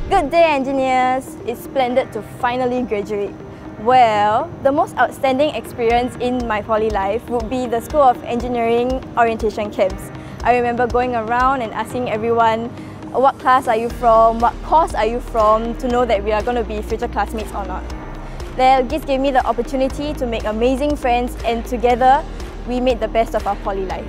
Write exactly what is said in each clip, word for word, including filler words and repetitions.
Good day, engineers! It's splendid to finally graduate. Well, the most outstanding experience in my poly life would be the School of Engineering orientation camps. I remember going around and asking everyone, what class are you from, what course are you from, to know that we are going to be future classmates or not. This gave me the opportunity to make amazing friends, and together we made the best of our poly life.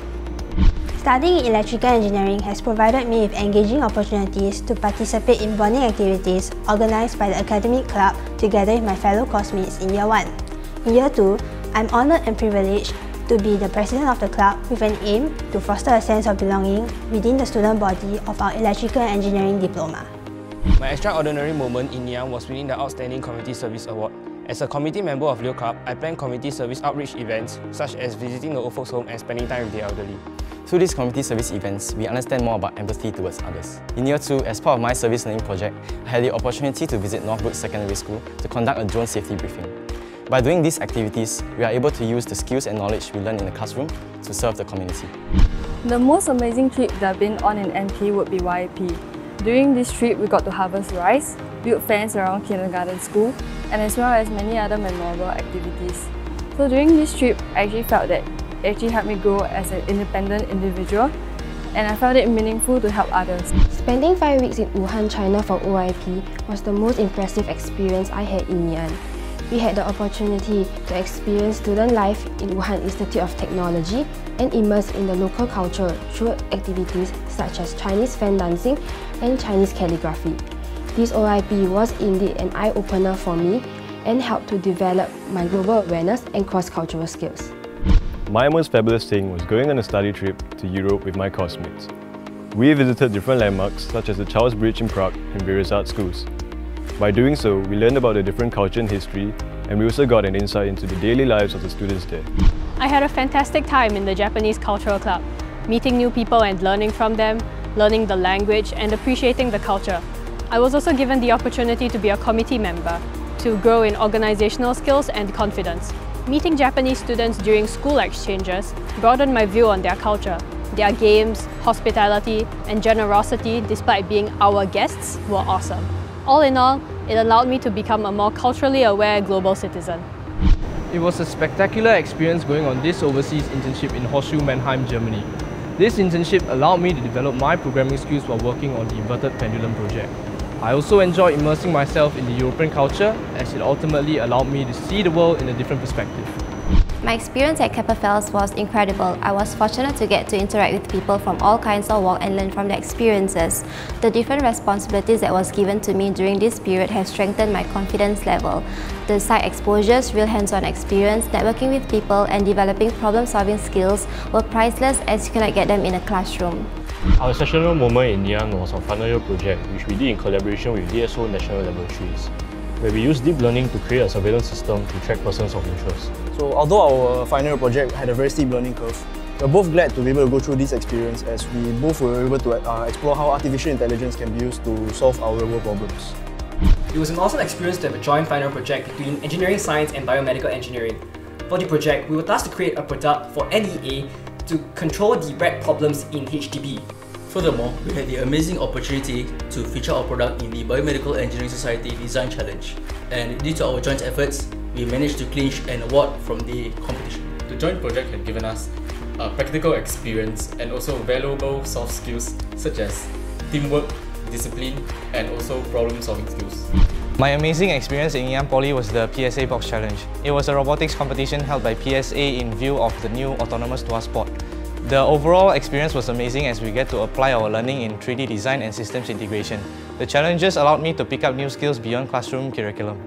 Studying electrical engineering has provided me with engaging opportunities to participate in bonding activities organised by the academic club together with my fellow classmates in year one. In year two, I'm honoured and privileged to be the president of the club with an aim to foster a sense of belonging within the student body of our electrical engineering diploma. My extraordinary moment in Ngee Ann was winning the Outstanding Community Service Award. As a committee member of Leo Club, I plan community service outreach events such as visiting the old folks home and spending time with the elderly. Through these community service events, we understand more about empathy towards others. In year two, as part of my service learning project, I had the opportunity to visit Northbrook Secondary School to conduct a drone safety briefing. By doing these activities, we are able to use the skills and knowledge we learn in the classroom to serve the community. The most amazing trip that I've been on in N P would be Y I P. During this trip, we got to harvest rice, build fence around kindergarten school, and as well as many other memorable activities. So during this trip, I actually felt that it actually helped me grow as an independent individual, and I felt it meaningful to help others. Spending five weeks in Wuhan, China for O I P was the most impressive experience I had in Ngee Ann. We had the opportunity to experience student life in Wuhan Institute of Technology and immerse in the local culture through activities such as Chinese fan dancing and Chinese calligraphy. This O I P was indeed an eye-opener for me and helped to develop my global awareness and cross-cultural skills. My most fabulous thing was going on a study trip to Europe with my classmates. We visited different landmarks such as the Charles Bridge in Prague and various art schools. By doing so, we learned about the different culture and history, and we also got an insight into the daily lives of the students there. I had a fantastic time in the Japanese Cultural Club, meeting new people and learning from them, learning the language and appreciating the culture. I was also given the opportunity to be a committee member, to grow in organizational skills and confidence. Meeting Japanese students during school exchanges broadened my view on their culture. Their games, hospitality, and generosity, despite being our guests, were awesome. All in all, it allowed me to become a more culturally aware global citizen. It was a spectacular experience going on this overseas internship in Hochschule Mannheim, Germany. This internship allowed me to develop my programming skills while working on the inverted pendulum project. I also enjoyed immersing myself in the European culture, as it ultimately allowed me to see the world in a different perspective. My experience at Keplerfels was incredible. I was fortunate to get to interact with people from all kinds of walks and learn from their experiences. The different responsibilities that was given to me during this period have strengthened my confidence level. The site exposures, real hands-on experience, networking with people and developing problem-solving skills were priceless, as you cannot get them in a classroom. Our exceptional moment in Ngee Ann was our final year project, which we did in collaboration with D S O National Laboratories, where we used deep learning to create a surveillance system to track persons of interest. So although our final year project had a very steep learning curve, we're both glad to be able to go through this experience, as we both were able to uh, explore how artificial intelligence can be used to solve our real-world problems. It was an awesome experience to have a joint final project between engineering science and biomedical engineering. For the project, we were tasked to create a product for N E A to control the rat problems in H D B. Furthermore, we had the amazing opportunity to feature our product in the Biomedical Engineering Society Design Challenge, and due to our joint efforts, we managed to clinch an award from the competition. The joint project had given us a practical experience and also valuable soft skills such as teamwork, discipline, and also problem-solving skills. My amazing experience in Ngee Ann Poly was the P S A Box Challenge. It was a robotics competition held by P S A in view of the new autonomous Tuas port. The overall experience was amazing, as we get to apply our learning in three D design and systems integration. The challenges allowed me to pick up new skills beyond classroom curriculum.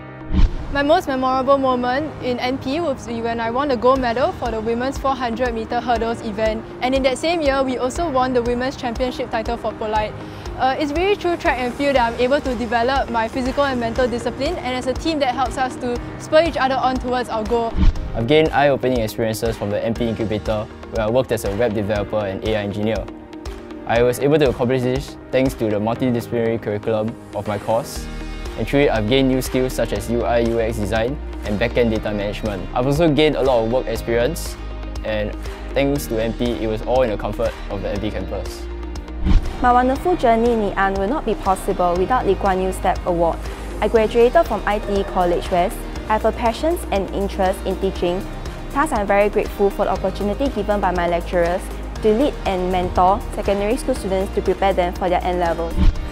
My most memorable moment in N P was when I won the gold medal for the women's four hundred meter hurdles event, and in that same year we also won the women's championship title for Polite. Uh, it's really through track and field that I'm able to develop my physical and mental discipline, and as a team that helps us to spur each other on towards our goal. I've gained eye-opening experiences from the N P Incubator, where I worked as a web developer and A I engineer. I was able to accomplish this thanks to the multidisciplinary curriculum of my course, and through it I've gained new skills such as U I U X design and back-end data management. I've also gained a lot of work experience, and thanks to N P, it was all in the comfort of the N P campus. My wonderful journey in Ngee Ann would not be possible without Lee Kuan Yew STEP Award. I graduated from I T E College West. I have a passion and interest in teaching. Thus, I am very grateful for the opportunity given by my lecturers to lead and mentor secondary school students to prepare them for their N levels.